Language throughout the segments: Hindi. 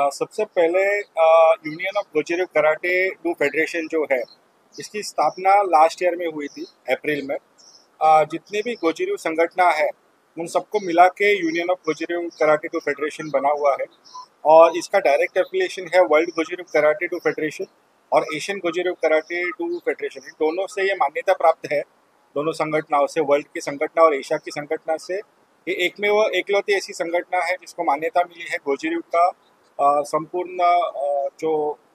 सबसे पहले union of Gojuryu karate do federation जो है, इसकी स्थापना लास्ट ईयर में हुई थी अप्रैल में। जितने भी गोजिरो संगठन है उन सबको मिला के union of Gojuryu karate do federation बना हुआ है। और इसका डायरेक्ट एफिलिएशन है world Gojuryu karate do federation और Asian Gojuryu karate do federation. इन दोनों से ये मान्यता प्राप्त है, दोनों संगठनों से, वर्ल्ड की संगठन और एशिया की संगठन से। ये एक में वो एकलौती ऐसी संगठन है जिसको मान्यता मिली है गोजिरो का संपूर्ण जो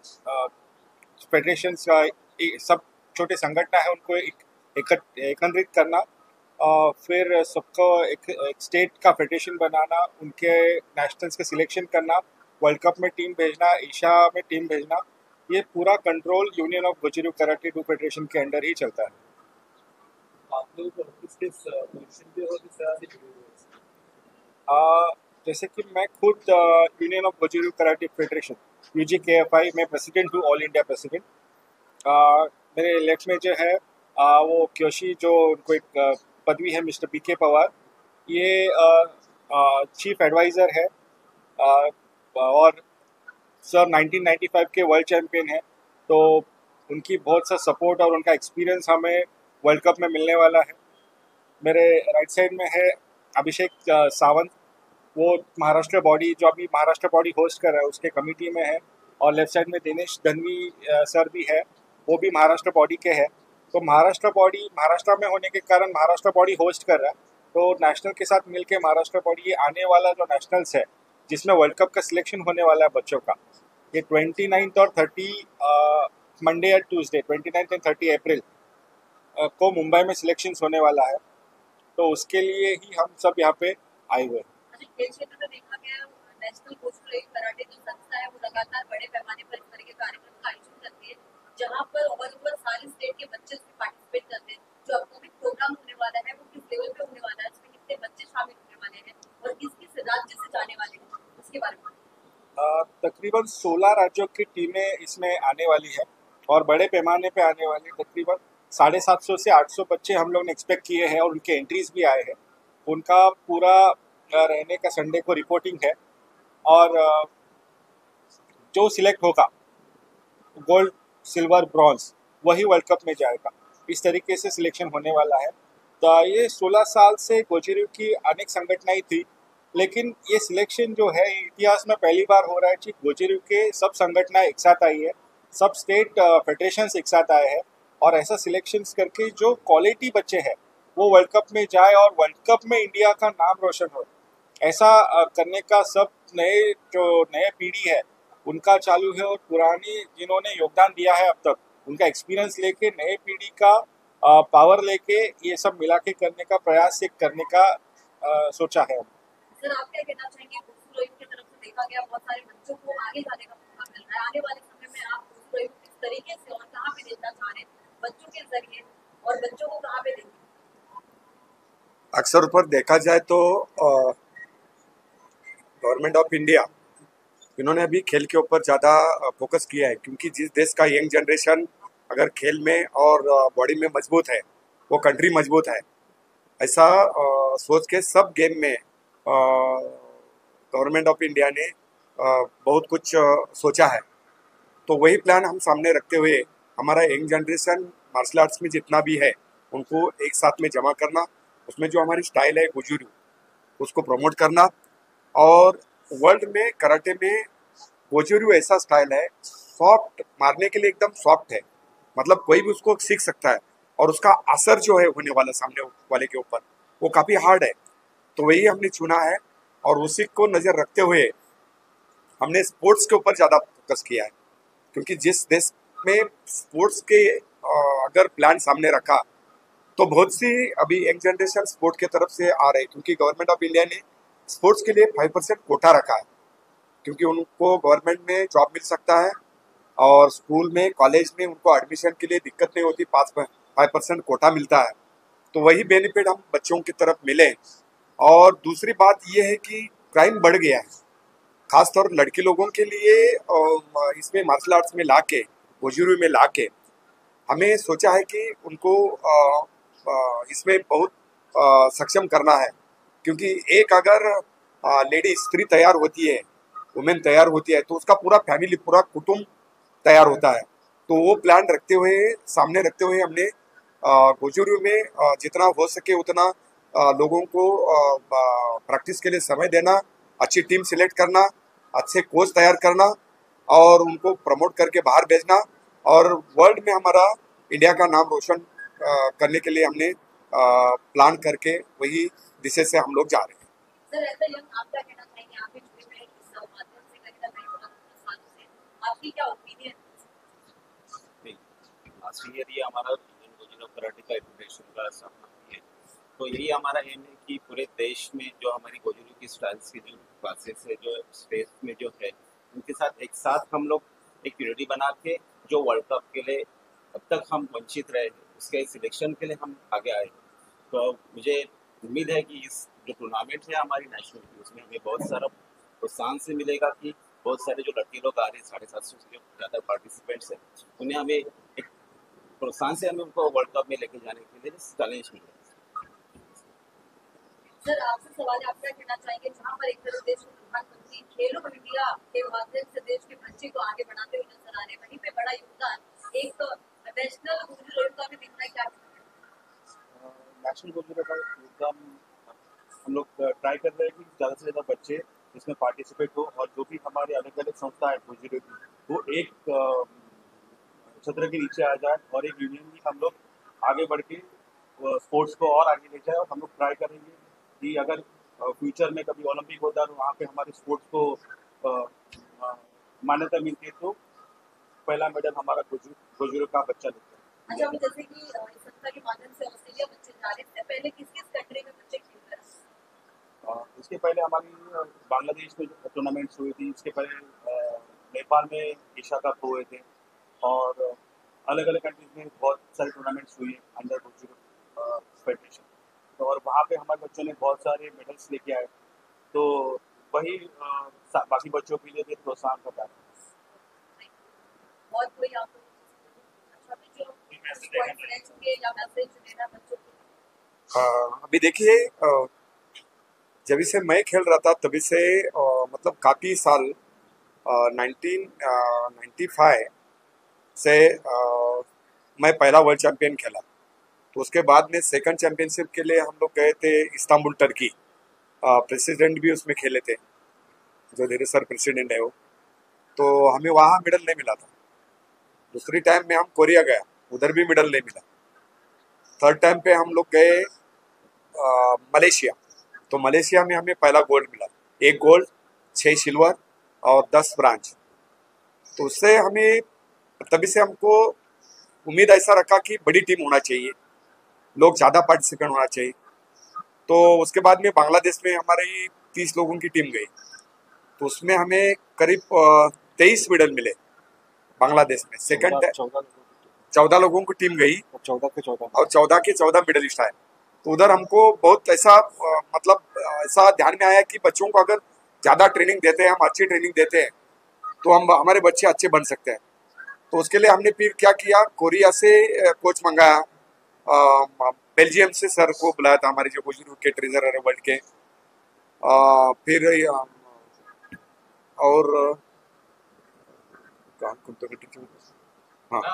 फेडरेशन सब छोटे संगठन है उनको एकत्रित करना, फिर सबको एक स्टेट का फेडरेशन बनाना, उनके नेशनल्स के सिलेक्शन करना, वर्ल्ड कप में टीम भेजना, एशिया में टीम भेजना, ये पूरा control union of Gojuryu karate do federation के अंडर ही चलता है। आप लोग किस पोजीशन पे हो, किस तरह से जुड़े हुए हैं? जैसे कि मैं खुद union of Gojuryu karate federation UGKFI में प्रेसिडेंट हूँ, ऑल इंडिया प्रेसिडेंट। मेरे लेफ्ट में जो है वो क्योशी, जो उनको एक पदवी है, मिस्टर PK पवार, ये चीफ एडवाइज़र है। और सर 1995 के वर्ल्ड चैम्पियन है, तो उनकी बहुत सा सपोर्ट और उनका एक्सपीरियंस हमें वर्ल्ड कप में मिलने वाला है। मेरे राइट साइड में है अभिषेक सावंत, वो महाराष्ट्र बॉडी, जो अभी महाराष्ट्र बॉडी होस्ट कर रहा है उसके कमिटी में है। और लेफ्ट साइड में दिनेश धनवी सर भी है, वो भी महाराष्ट्र बॉडी के हैं। तो महाराष्ट्र बॉडी महाराष्ट्र में होने के कारण महाराष्ट्र बॉडी होस्ट कर रहा है, तो नेशनल के साथ मिलके महाराष्ट्र बॉडी, ये आने वाला जो नेशनल्स है जिसमें वर्ल्ड कप का सिलेक्शन होने वाला है बच्चों का, ये 29 और 30 मंडे या ट्यूसडे 29 एंड 30 अप्रैल को मुंबई में सिलेक्शन होने वाला है। तो उसके लिए ही हम सब यहाँ पे आए हुए हैं। खेल क्षेत्र में देखा गया, नेशनल गोजिरो कराटे जो संस्था है वो लगातार बड़े पैमाने पर इस तरह के कार्यक्रम का आयोजन करती है, जहां पर ओवर सारे स्टेट के बच्चे उसमें पार्टिसिपेट करते हैं। जो अपकमिंग प्रोग्राम होने वाला है वो किस लेवल पे होने वाला है, इसमें कितने बच्चे शामिल होने वाले हैं और किस किस राज्य से जाने वाले हैं, उसके बारे में? तकरीबन 16 राज्यों की टीमें इसमें आने वाली है और बड़े पैमाने पे आने वाली। तकरीबन 750 से 800 बच्चे हम लोग ने एक्सपेक्ट किए हैं और उनके एंट्रीज भी आए हैं। उनका पूरा रहने का संडे को रिपोर्टिंग है और जो सिलेक्ट होगा गोल्ड, सिल्वर, ब्रॉन्ज, वही वर्ल्ड कप में जाएगा। इस तरीके से सिलेक्शन होने वाला है। तो ये 16 साल से गोजिरो की अनेक संगठनाएं थी, लेकिन ये सिलेक्शन जो है इतिहास में पहली बार हो रहा है कि गोजिरो के सब संगठनाएं एक साथ आई है, सब स्टेट फेडरेशंस एक साथ आए हैं और ऐसा सिलेक्शंस करके जो क्वालिटी बच्चे हैं वो वर्ल्ड कप में जाए और वर्ल्ड कप में इंडिया का नाम रोशन हो। ऐसा करने का सब नए पीढ़ी है उनका चालू है, और पुरानी जिन्होंने योगदान दिया है अब तक, उनका एक्सपीरियंस लेके नए पीढ़ी का पावर लेके ये सब मिला के करने का प्रयास एक करने का सोचा है। सर, आप क्या कहना चाहेंगे? गोजिरो की तरफ से देखा गया बहुत सारे बच्चों को आगे जाने का मौका मिल रहा है। आने वाले समय में आप गोजिरो किस तरीके से और कहाँ पे देना चाह रहे हैं बच्चों के जरिए, और बच्चों को कहाँ पे देंगे? अक्सर पर देखा जाए तो गवर्नमेंट ऑफ इंडिया इन्होंने अभी खेल के ऊपर ज़्यादा फोकस किया है, क्योंकि जिस देश का यंग जनरेशन अगर खेल में और बॉडी में मजबूत है वो कंट्री मजबूत है। ऐसा सोच के सब गेम में गवर्नमेंट ऑफ इंडिया ने बहुत कुछ सोचा है। तो वही प्लान हम सामने रखते हुए हमारा यंग जनरेशन मार्शल आर्ट्स में जितना भी है उनको एक साथ में जमा करना, उसमें जो हमारी स्टाइल है गोजिरो उसको प्रमोट करना। और वर्ल्ड में कराटे में गोजिरो ऐसा स्टाइल है, सॉफ्ट, मारने के लिए एकदम सॉफ्ट है, मतलब कोई भी उसको सीख सकता है और उसका असर जो है होने वाला सामने वाले के ऊपर वो काफ़ी हार्ड है। तो वही हमने चुना है और उसी को नज़र रखते हुए हमने स्पोर्ट्स के ऊपर ज़्यादा फोकस किया है, क्योंकि जिस देश में स्पोर्ट्स के अगर प्लान सामने रखा तो बहुत सी अभी यंग जनरेशन स्पोर्ट के तरफ से आ रही है, क्योंकि गवर्नमेंट ऑफ इंडिया ने स्पोर्ट्स के लिए 5% कोटा रखा है, क्योंकि उनको गवर्नमेंट में जॉब मिल सकता है और स्कूल में, कॉलेज में उनको एडमिशन के लिए दिक्कत नहीं होती, 5% कोटा मिलता है। तो वही बेनिफिट हम बच्चों की तरफ मिले। और दूसरी बात ये है कि क्राइम बढ़ गया है, खासतौर लड़की लोगों के लिए। इसमें मार्शल आर्ट्स में ला के, गोजिरो में ला के हमें सोचा है कि उनको इसमें बहुत सक्षम करना है, क्योंकि एक अगर लेडी स्त्री तैयार होती है वुमेन तैयार होती है तो उसका पूरा फैमिली, पूरा कुटुंब तैयार होता है। तो वो प्लान रखते हुए, सामने रखते हुए हमने गोजुरू में जितना हो सके उतना लोगों को प्रैक्टिस के लिए समय देना, अच्छी टीम सिलेक्ट करना, अच्छे कोच तैयार करना और उनको प्रमोट करके बाहर भेजना और वर्ल्ड में हमारा इंडिया का नाम रोशन करने के लिए हमने प्लान करके वही दिशा से हम लोग जा रहे हैं। सर ऐसा यंग आप क्या कहना चाहेंगे, आप भी जुड़े में इस माध्यम से कहीं ना कहीं बहुत सालों से, आपकी क्या ओपिनियन? यदि हमारा इंडियन गोजुरो कराटे का एजुकेशन का सपना है तो यही हमारा एम है कि पूरे देश में जो हमारी गोजुरो की स्टाइल्स की जो क्लासेस है, जो स्पेस में जो है, उनके साथ एक साथ हम लोग एक यूनिटी बना के जो वर्ल्ड कप के लिए अब तक हम वंचित रहे हैं उसके सिलेक्शन के लिए हम आगे आए। तो मुझे उम्मीद है कि इस जो टूर्नामेंट है हमारी नेशनल की, उसमें हमें बहुत सारा प्रोत्साहन से मिलेगा कि बहुत सारे जो लड़के लोग आ रहे हैं 750 से जो ज़्यादा पार्टिसिपेंट्स हैं, उन्हें हमें एक प्रोत्साहन से हमें उनको वर्ल्ड कप में लेके जाने के लिए चैलेंज मिलेगा। सर आपसे सवाल आप क्या कहना चाहेंगे, जहाँ पर एक तरफ देश के प्रधानमंत्री खेलो इंडिया के माध्यम से देश के बच्चे को आगे बढ़ाते हुए नजर आ रहे हैं, वहीं पे बड़ा योगदान एक नेशनल गोजुरो का भी दिख रहा है, क्या नेशनल गोजुरो का योगदान हम लोग ट्राई कर रहे हैं कि ज़्यादा से ज़्यादा बच्चे इसमें पार्टिसिपेट हो और जो भी हमारे अलग अलग संस्था है गोजुरो की, वो एक छत्र के नीचे आ जाए और एक यूनियन में हम लोग आगे बढ़ के स्पोर्ट्स को और आगे ले जाए। और हम लोग ट्राई करेंगे कि अगर फ्यूचर में कभी ओलंपिक होता है तो वहाँ पे हमारे स्पोर्ट्स को मान्यता मिलती है तो पहला मेडल हमारा गोजुरो का बच्चा लेता है। अच्छा, अभी जैसे कि इस संस्था के माध्यम से ऑस्ट्रेलिया बच्चे जा रहे हैं, इससे पहले किस किस कंट्री में बच्चे खेल रहे हैं? इसके पहले हमारी बांग्लादेश में टूर्नामेंट्स हुई थी, इसके पहले नेपाल में एशिया कप हुए थे और अलग अलग कंट्रीज में बहुत सारे टूर्नामेंट्स हुई हैं अंडर गोजुरो फेडरेशन। तो और वहाँ पे हमारे बच्चों ने बहुत सारे मेडल्स लेके आए, तो वही बाकी बच्चों के लिए भी प्रोत्साहन का कारण है। और कोई आप जो फ्रेंड्स के या मैसेज देना बच्चों को? अभी देखिए, जब से मैं खेल रहा था तभी से मतलब काफ़ी साल 1995 से मैं पहला वर्ल्ड चैंपियन खेला। तो उसके बाद में सेकंड चैंपियनशिप के लिए हम लोग गए थे इस्तांबुल, टर्की। प्रेसिडेंट भी उसमें खेले थे, जो धीरे सर प्रेसिडेंट है वो। तो हमें वहाँ मेडल नहीं मिला था। दूसरी टाइम में हम कोरिया गया, उधर भी मेडल नहीं मिला। थर्ड टाइम पे हम लोग गए मलेशिया, तो मलेशिया में हमें पहला गोल्ड मिला, 1 गोल्ड 6 सिल्वर और 10 ब्रांच। तो उससे हमें तभी से हमको उम्मीद ऐसा रखा कि बड़ी टीम होना चाहिए, लोग ज़्यादा पार्टिसिपेंट होना चाहिए। तो उसके बाद में बांग्लादेश में हमारी 30 लोगों की टीम गई, तो उसमें हमें करीब 23 मेडल मिले बांग्लादेश में। सेकंड 14 लोगों की टीम गई और 14 के 14 मेडलिस्ट आए। तो उधर हमको बहुत ऐसा मतलब ऐसा ध्यान में आया कि बच्चों को अगर ज़्यादा ट्रेनिंग देते हैं, हम अच्छी ट्रेनिंग देते हैं, तो हम हमारे बच्चे अच्छे बन सकते हैं। तो उसके लिए हमने फिर क्या किया, कोरिया से कोच मंगाया, बेल्जियम से सर को बुलाया था, हमारे जो गोजुरो के ट्रेजरर है वर्ल्ड के। फिर और हाँ,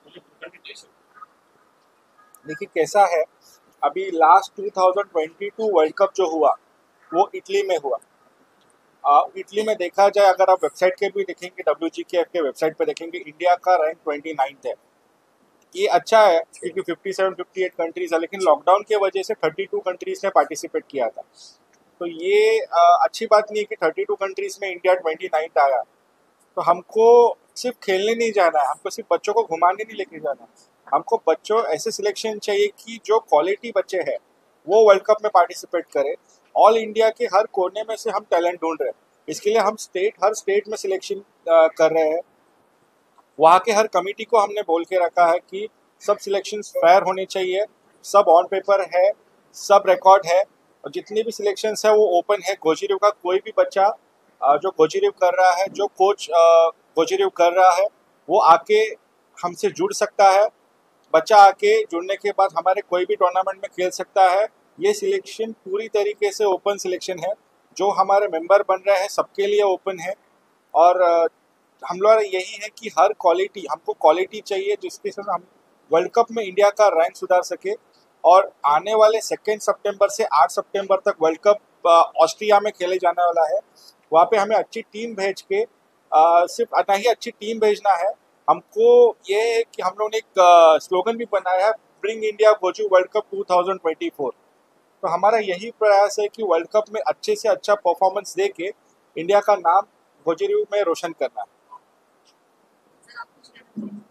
देखिए कैसा है, अभी लास्ट 2022 वर्ल्ड कप जो हुआ वो इटली में हुआ। इटली में देखा जाए, अगर आप वेबसाइट के भी देखेंगे, WGKF के वेबसाइट पे देखेंगे, इंडिया का रैंक 29 है। ये अच्छा है क्योंकि 57-58 कंट्रीज है, लेकिन लॉकडाउन की वजह से 32 कंट्रीज ने पार्टिसिपेट किया था। तो ये अच्छी बात नहीं है कि 32 कंट्रीज में इंडिया 29 आया। तो हमको सिर्फ खेलने नहीं जाना है, हमको सिर्फ बच्चों को घुमाने नहीं लेके जाना है। हमको बच्चों ऐसे सिलेक्शन चाहिए कि जो क्वालिटी बच्चे हैं वो वर्ल्ड कप में पार्टिसिपेट करें। ऑल इंडिया के हर कोने में से हम टैलेंट ढूंढ रहे हैं, इसके लिए हम हर स्टेट में सिलेक्शन कर रहे हैं। वहाँ के हर कमेटी को हमने बोल के रखा है कि सब सिलेक्शंस फेयर होने चाहिए, सब ऑन पेपर है, सब रिकॉर्ड है, और जितनी भी सिलेक्शंस है वो ओपन है। गोजुरो का कोई भी बच्चा जो गोजुरो कर रहा है, जो कोच गोजुरो कर रहा है, वो आके हमसे जुड़ सकता है। बच्चा आके जुड़ने के बाद हमारे कोई भी टूर्नामेंट में खेल सकता है। ये सिलेक्शन पूरी तरीके से ओपन सिलेक्शन है, जो हमारे मेंबर बन रहे हैं सबके लिए ओपन है। और हम लोग यही है कि हर क्वालिटी, हमको क्वालिटी चाहिए जिसके साथ हम वर्ल्ड कप में इंडिया का रैंक सुधार सके। और आने वाले 2 सितंबर से 8 सितंबर तक वर्ल्ड कप ऑस्ट्रिया में खेले जाने वाला है। वहाँ पे हमें अच्छी टीम भेज के सिर्फ ना ही अच्छी टीम भेजना है, हमको ये है कि हम लोगों ने एक स्लोगन भी बनाया है, bring India Goju world cup 2024। तो हमारा यही प्रयास है कि वर्ल्ड कप में अच्छे से अच्छा परफॉर्मेंस दे के इंडिया का नाम गोजरू में रोशन करना है। सर आप कुछ कहना चाहिए?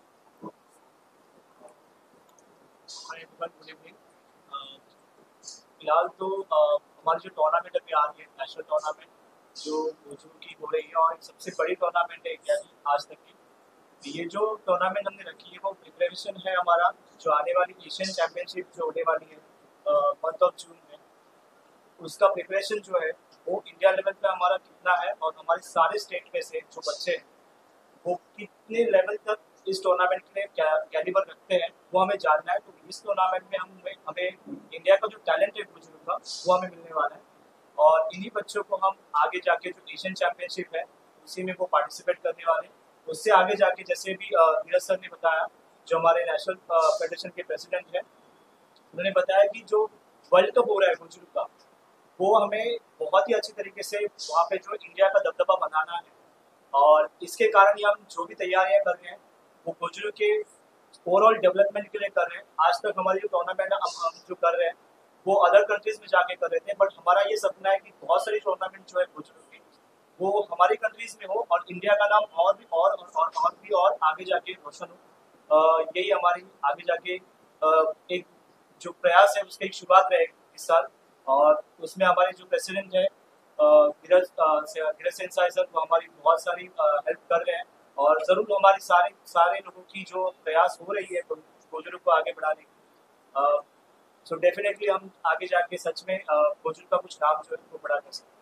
Hi everyone, good evening. फिलहाल तो हमारी जो टूर्नामेंट अभी आ रही है, नेशनल टूर्नामेंट जो गोजरू की हो रही है और सबसे बड़ी टूर्नामेंट है इंडिया की आज तक की। ये जो टूर्नामेंट हमने रखी है वो प्रिपरेशन है हमारा जो आने वाली एशियन चैंपियनशिप जो होने वाली है मंथ ऑफ जून में, उसका प्रिपरेशन जो है वो इंडिया लेवल पे हमारा कितना है और हमारे सारे स्टेट में से जो बच्चे हैं वो कितने लेवल तक इस टूर्नामेंट के लिए कैलिबर रखते हैं वो हमें जानना है। तो इस टूर्नामेंट में हमें इंडिया का जो टैलेंट है गोजरू का वो हमें मिलने वाला है और इन्हीं बच्चों को हम आगे जाके जो एशियन चैंपियनशिप है उसी में वो पार्टिसिपेट करने वाले हैं। उससे आगे जाके जैसे भी नीरज सर ने बताया, जो हमारे नेशनल फेडरेशन के प्रेसिडेंट हैं, उन्होंने बताया कि जो वर्ल्ड कप हो रहा है गोजरू का वो हमें बहुत ही अच्छी तरीके से वहाँ पे जो इंडिया का दबदबा बनाना है और इसके कारण ही हम जो भी तैयारियां कर रहे हैं वो गोजरू के ओवरऑल डेवलपमेंट के लिए कर रहे हैं। आज तक हमारी जो टूर्नामेंट हम जो कर रहे हैं वो अदर कंट्रीज में जाके कर रहे थे, बट हमारा ये सपना है कि बहुत सारी टूर्नामेंट जो है गोजरू की वो हमारी कंट्रीज में हो और इंडिया का नाम और आगे जाके रोशन हो। यही हमारी आगे जाके एक जो प्रयास है उसकी एक शुरुआत रहेगी इस साल और उसमें हमारे जो प्रेसिडेंट है धीरज सेन साहब सर वो हमारी बहुत सारी हेल्प कर रहे हैं और ज़रूर हमारे सारे लोगों की जो प्रयास हो रही है गोजरू को आगे बढ़ाने की, सो डेफिनेटली हम आगे जाके सच में गोजरू का कुछ नाम जो है वो बड़ा कर सकते हैं।